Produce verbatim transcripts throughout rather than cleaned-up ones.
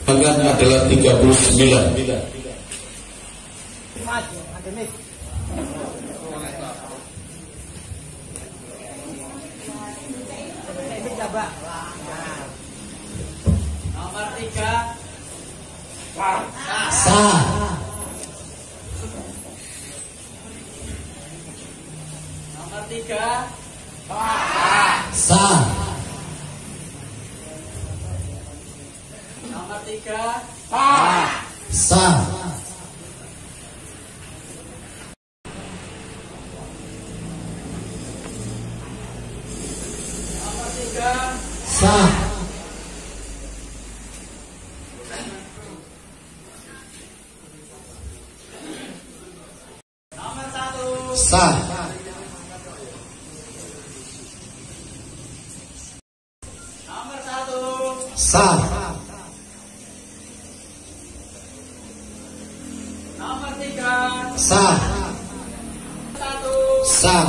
Bahkan adalah tiga puluh sembilan. Nomor tiga sah. Nomor tiga Sah. Nomor tiga Sah. Nomor tiga Sah. Nomor satu Sah. Nomor satu Sah. Nomor tiga Sah. satu Sah.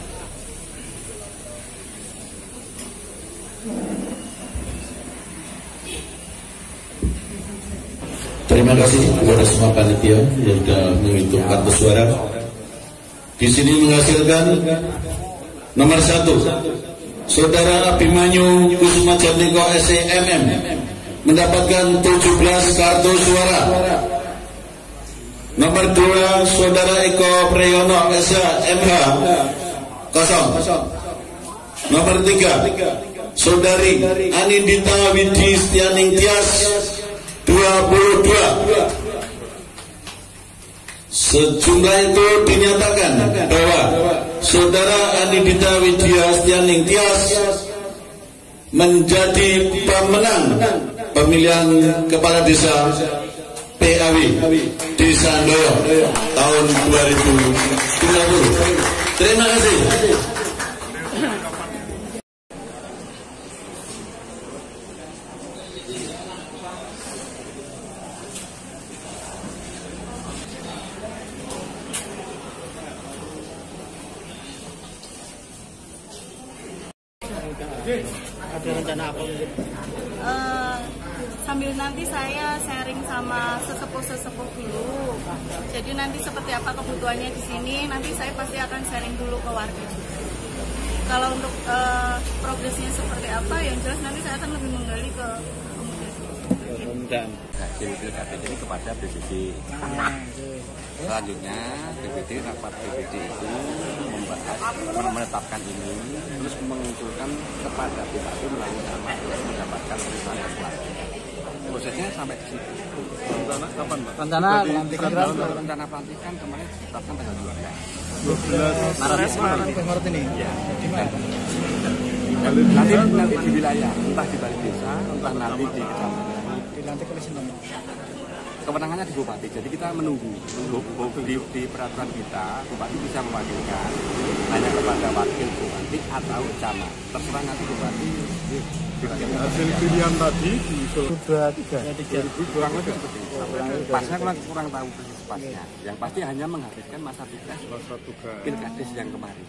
Terima kasih kepada semua panitia yang sudah menghitung kartu suara. Di sini menghasilkan nomor satu, Saudara Abimanyu Kusuma Jatmiko S E M M mendapatkan tujuh belas kartu suara. Nomor dua, Saudara Eko Priyono S H M H kosong. Nomor tiga, Saudari Anindita Widi Setianing Tias dua puluh dua. Sejumlah itu dinyatakan bahwa Saudara Anindita Widya Setianing Tias menjadi pemenang pemilihan kepala desa P A W Desa Ndoyo tahun dua ribu dua puluh. Terima kasih. Ada rencana apa mungkin? Uh, sambil nanti saya sharing sama sesepuh-sesepuh dulu. Jadi nanti seperti apa kebutuhannya di sini, nanti saya pasti akan sharing dulu ke warga juga. Kalau untuk uh, progresnya seperti apa, yang jelas nanti saya akan lebih menggali ke pemuda. Hasil pilkada ini kepada B P D. Selanjutnya B P D, rapat B P D itu membahas, menetapkan ini, terus mengusulkan kepada bupati melalui nama mendapatkan penerimaan kepuasan. Prosesnya sampai di situ. Rencana kapan, Pak? Rencana pelantikan rencana pelantikan kemarin ditetapkan tanggal dua belas. dua belas Maret Maret ini. Ya. Di mana? Nanti nanti di wilayah, entah di balai desa, entah nanti di kecamatan. Dilantik oleh siapa? Kewenangannya di bupati, jadi kita menunggu di, di peraturan kita bupati bisa mewakilkan hanya kepada wakil bupati atau camat, terserah nanti bupati. Hasil pilihan tadi di sudah tiga kurang lebih seperti itu. Pasnya kurang, kurang tahu persis pasnya. Yang pasti hanya menghabiskan masa tugas pilkades yang kemarin.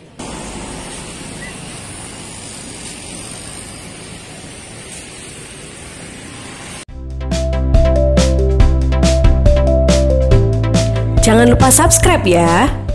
Jangan lupa subscribe ya.